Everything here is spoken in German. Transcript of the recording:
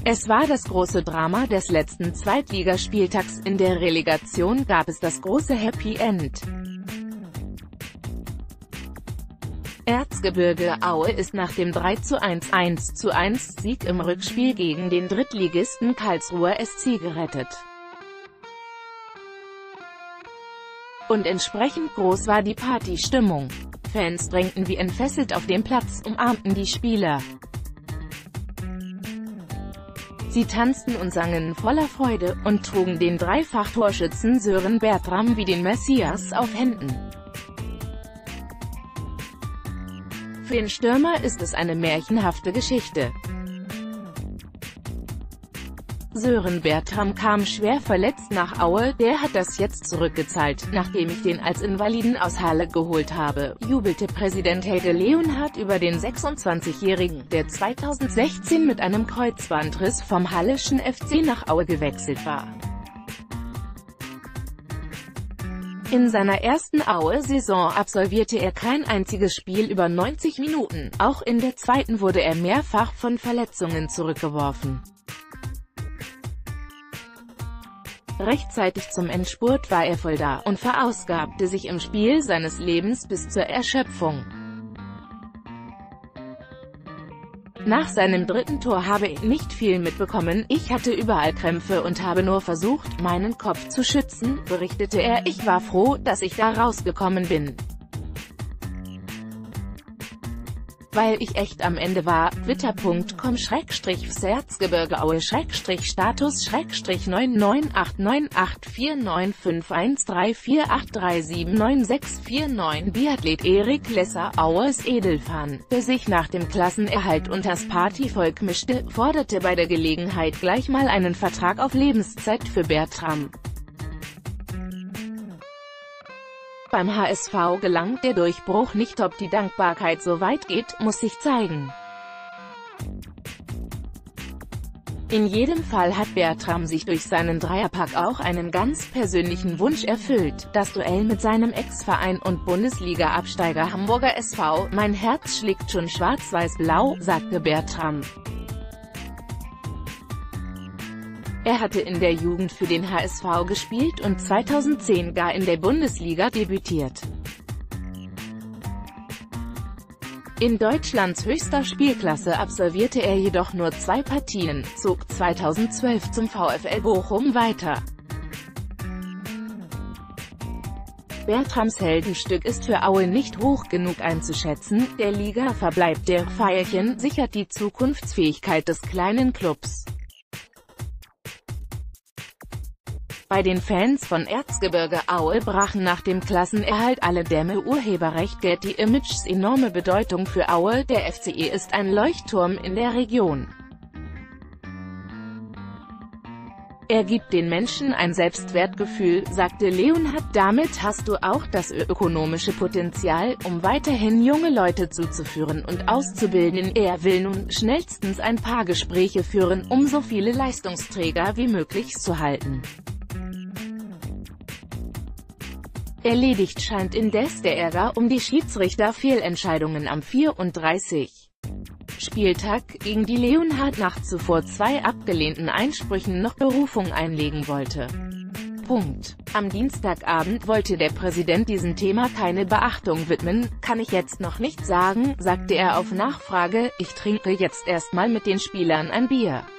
Es war das große Drama des letzten Zweitligaspieltags. In der Relegation gab es das große Happy End. Erzgebirge Aue ist nach dem 3:1 1:1 Sieg im Rückspiel gegen den Drittligisten Karlsruher SC gerettet. Und entsprechend groß war die Partystimmung. Fans drängten wie entfesselt auf den Platz, umarmten die Spieler. Sie tanzten und sangen voller Freude und trugen den Dreifach-Torschützen Sören Bertram wie den Messias auf Händen. Für den Stürmer ist es eine märchenhafte Geschichte. Sören Bertram kam schwer verletzt nach Aue, der hat das jetzt zurückgezahlt, nachdem ich den als Invaliden aus Halle geholt habe, jubelte Präsident Helge Leonhardt über den 26-Jährigen, der 2016 mit einem Kreuzbandriss vom Halleschen FC nach Aue gewechselt war. In seiner ersten Aue-Saison absolvierte er kein einziges Spiel über 90 Minuten, auch in der zweiten wurde er mehrfach von Verletzungen zurückgeworfen. Rechtzeitig zum Endspurt war er voll da und verausgabte sich im Spiel seines Lebens bis zur Erschöpfung. Nach seinem dritten Tor habe ich nicht viel mitbekommen, ich hatte überall Krämpfe und habe nur versucht, meinen Kopf zu schützen, berichtete er. Ich war froh, dass ich da rausgekommen bin. Weil ich echt am Ende war. Twitter.com/Status/Status_99894951348379649 Biathlet Erik Lesser, Aues Edelfan, der sich nach dem Klassenerhalt unters Partyvolk mischte, forderte bei der Gelegenheit gleich mal einen Vertrag auf Lebenszeit für Bertram. Beim HSV gelangt der Durchbruch nicht, ob die Dankbarkeit so weit geht, muss sich zeigen. In jedem Fall hat Bertram sich durch seinen Dreierpack auch einen ganz persönlichen Wunsch erfüllt, das Duell mit seinem Ex-Verein und Bundesliga-Absteiger Hamburger SV. Mein Herz schlägt schon schwarz-weiß-blau, sagte Bertram. Er hatte in der Jugend für den HSV gespielt und 2010 gar in der Bundesliga debütiert. In Deutschlands höchster Spielklasse absolvierte er jedoch nur 2 Partien, zog 2012 zum VfL Bochum weiter. Bertrams Heldenstück ist für Aue nicht hoch genug einzuschätzen, der Liga-Verbleib der Veilchen sichert die Zukunftsfähigkeit des kleinen Clubs. Bei den Fans von Erzgebirge Aue brachen nach dem Klassenerhalt alle Dämme. Urheberrecht Getty Images. Enorme Bedeutung für Aue, der FCE ist ein Leuchtturm in der Region. Er gibt den Menschen ein Selbstwertgefühl, sagte Leonhardt. Damit hast du auch das ökonomische Potenzial, um weiterhin junge Leute zuzuführen und auszubilden. Er will nun schnellstens ein paar Gespräche führen, um so viele Leistungsträger wie möglich zu halten. Erledigt scheint indes der Ärger um die Schiedsrichter-Fehlentscheidungen am 34. Spieltag, gegen die Leonhardt nach zuvor 2 abgelehnten Einsprüchen noch Berufung einlegen wollte. Am Dienstagabend wollte der Präsident diesem Thema keine Beachtung widmen, kann ich jetzt noch nicht sagen, sagte er auf Nachfrage, ich trinke jetzt erstmal mit den Spielern ein Bier.